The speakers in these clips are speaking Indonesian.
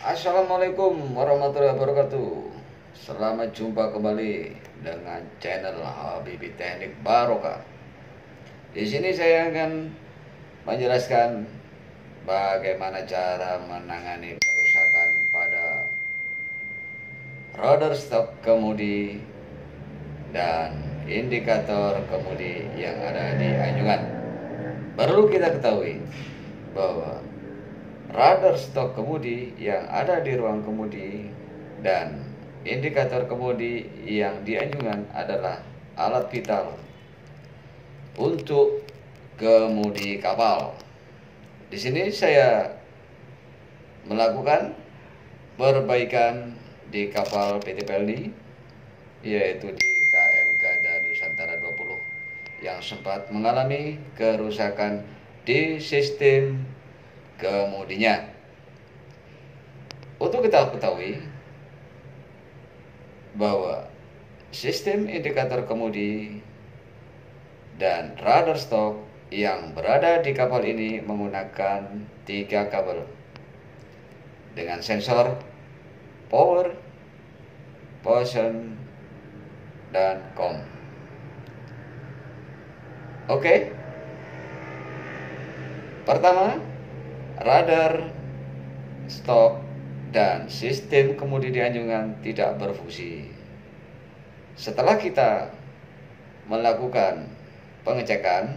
Assalamualaikum warahmatullahi wabarakatuh. Selamat jumpa kembali dengan channel Habibi Teknik Barokah. Di sini saya akan menjelaskan bagaimana cara menangani kerusakan pada rotor stok kemudi dan indikator kemudi yang ada di anjungan. Perlu kita ketahui bahwa radar stok kemudi yang ada di ruang kemudi dan indikator kemudi yang di anjungan adalah alat vital untuk kemudi kapal. Di sini saya melakukan perbaikan di kapal PT Pelni, yaitu di KM Gada Nusantara 20 yang sempat mengalami kerusakan di sistem kemudinya. Untuk kita ketahui bahwa sistem indikator kemudi dan radar stok yang berada di kapal ini menggunakan 3 kabel dengan sensor power, position, dan com. Oke. Pertama, radar stok dan sistem kemudi di anjungan tidak berfungsi. Setelah kita melakukan pengecekan,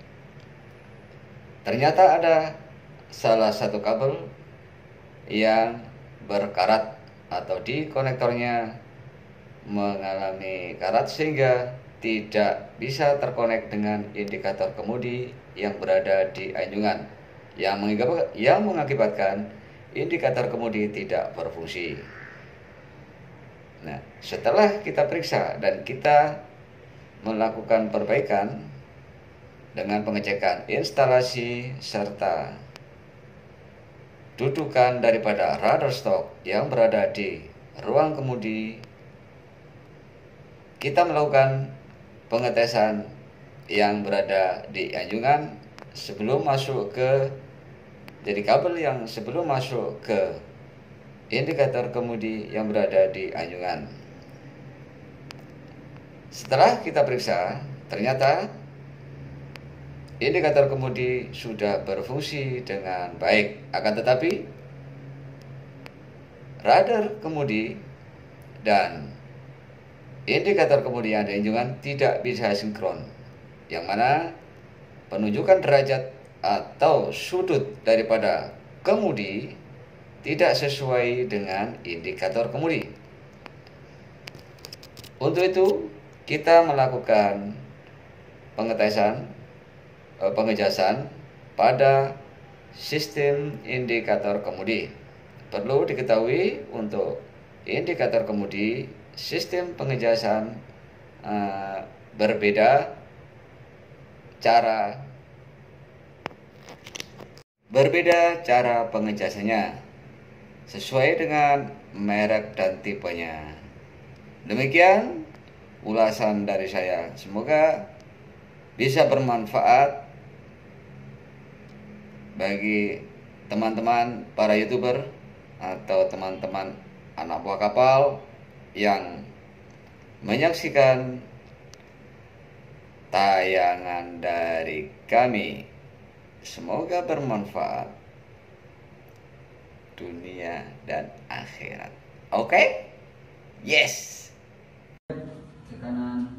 ternyata ada salah satu kabel yang berkarat atau di konektornya mengalami karat sehingga tidak bisa terkonek dengan indikator kemudi yang berada di anjungan, yang mengakibatkan indikator kemudi tidak berfungsi. Nah, setelah kita periksa dan kita melakukan perbaikan dengan pengecekan instalasi serta dudukan daripada radar stok yang berada di ruang kemudi, kita melakukan pengetesan yang berada di anjungan sebelum masuk ke kabel yang sebelum masuk ke indikator kemudi yang berada di anjungan. Setelah kita periksa, ternyata indikator kemudi sudah berfungsi dengan baik. Akan tetapi radar kemudi dan indikator kemudi yang ada di anjungan tidak bisa sinkron, yang mana penunjukan derajat atau sudut daripada kemudi tidak sesuai dengan indikator kemudi. Untuk itu kita melakukan pengejasan pada sistem indikator kemudi. Perlu diketahui untuk indikator kemudi, sistem pengejasan berbeda cara pengejasannya sesuai dengan merek dan tipenya. Demikian ulasan dari saya. Semoga bisa bermanfaat bagi teman-teman para YouTuber atau teman-teman anak buah kapal yang menyaksikan tayangan dari kami. Semoga bermanfaat dunia dan akhirat. Oke? Yes. Ke kanan.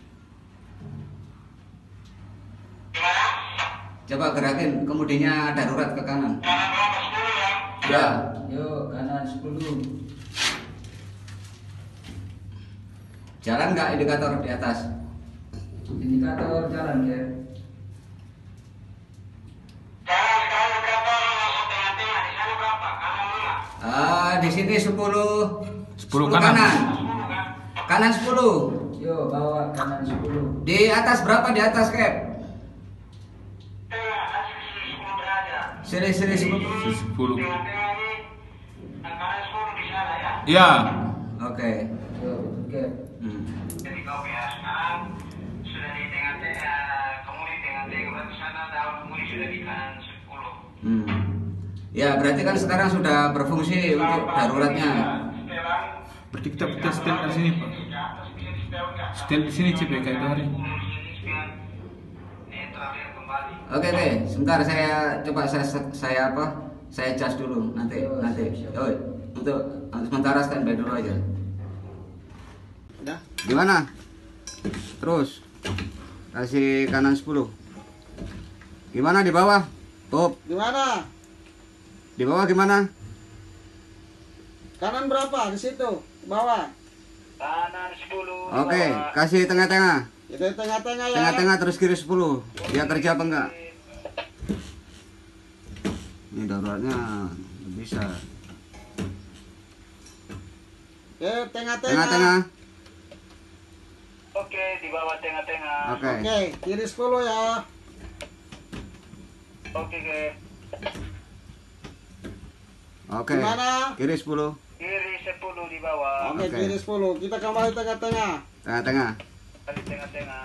Coba gerakin kemudinya darurat ke kanan. Kanan berapa? 10 ya? Ya. Yuk, kanan 10. Jalan nggak indikator di atas? Indikator jalan ya. Di sini 10 kanan. Kanan 10. Yo, bawa kanan 10. Di atas berapa di atas, Kep? Sini 10. Iya. Oke. Oke. Jadi kau ya sekarang sudah di tengah kemudi tengah berarti sana daun kemudi sudah di kanan 10. Ya, berarti kan sekarang sudah berfungsi untuk daruratnya. Berarti kita setel ke sini Pak. Setel di sini CPK itu hari. Oke, sebentar saya coba saya apa? Saya cas dulu nanti. Oh, untuk sementara standby dulu aja. Udah. Gimana? Terus kasih kanan 10. Gimana di bawah? Top. Gimana? Di bawah gimana? Kanan berapa? Di situ, bawah. Kanan 10. Oke, kasih tengah-tengah. Itu tengah-tengah ya. Tengah-tengah terus kiri 10. Dia kerja apa enggak? Ini daruratnya bisa. Oke, tengah-tengah. Tengah-tengah. Oke, di bawah tengah-tengah. Oke. Oke, kiri 10 ya. Oke. Oke. Gimana? Kiri 10. Kiri 10 di bawah. Oke, Oke. kiri 10. Kita kembali tengah-tengah. Tengah-tengah. Kali tengah-tengah.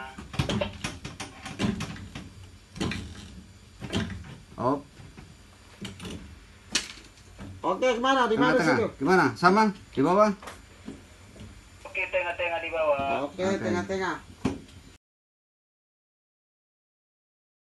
Op. Oke, kemana? Di mana Tengah-tengah. situ? Gimana? Sama? Di bawah? Oke, tengah-tengah di bawah. Oke, Oke. tengah-tengah.